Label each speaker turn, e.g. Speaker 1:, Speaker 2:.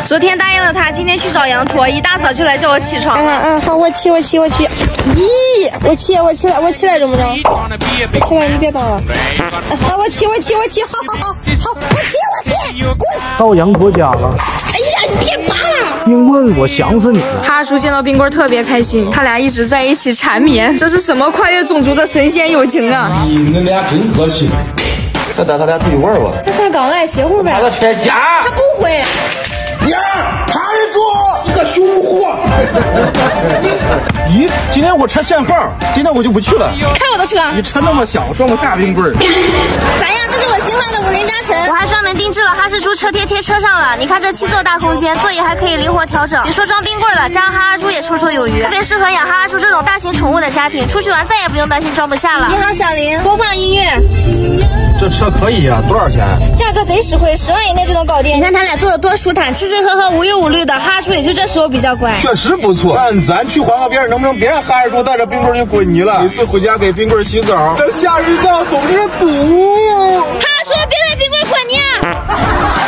Speaker 1: 昨天答应了他，今天去找羊驼，一大早就来叫我起床。
Speaker 2: 好，我起。咦，我起来怎么着？我起来，你别倒了。我起，好，我起，滚！
Speaker 3: 到羊驼家了。
Speaker 2: 哎呀，你别拔了！
Speaker 3: 冰棍，我想死你了。
Speaker 1: 哈猪见到冰棍特别开心，他俩一直在一起缠绵，这是什么跨越种族的神仙友情啊！
Speaker 4: 你们俩真可惜。可带他俩出去玩吧。
Speaker 1: 他才刚来，歇会儿呗。
Speaker 4: 他拆家。
Speaker 1: 他不会。
Speaker 4: 娘，哈猪，你个凶货！咦，今天我车限号，今天我就不去了。
Speaker 1: 开我的车。
Speaker 4: 你车那么小，装个大冰棍儿。
Speaker 1: 咋样？这是我新换的5人加成，我还专门定制了哈士猪车贴车上了。你看这7座大空间，座椅还可以灵活调整。别说装冰棍了，加上哈哈猪也绰绰有余，特别适合养哈哈猪这种大型宠物的家庭，出去玩再也不用担心装不下了。你好，小林，播放音乐。
Speaker 4: 这车可以啊，多少钱？
Speaker 1: 价格贼实惠，10万以内就能搞定。你看他俩坐的多舒坦，吃吃喝喝无忧无虑的。哈哈猪也就这时候比较乖。
Speaker 4: 确实不错，但咱去换个别人，能不能别让哈士猪带着冰棍就滚泥了？每次回家给冰棍洗澡，这夏日觉总是堵。
Speaker 1: 哈猪，别带冰棍滚泥啊！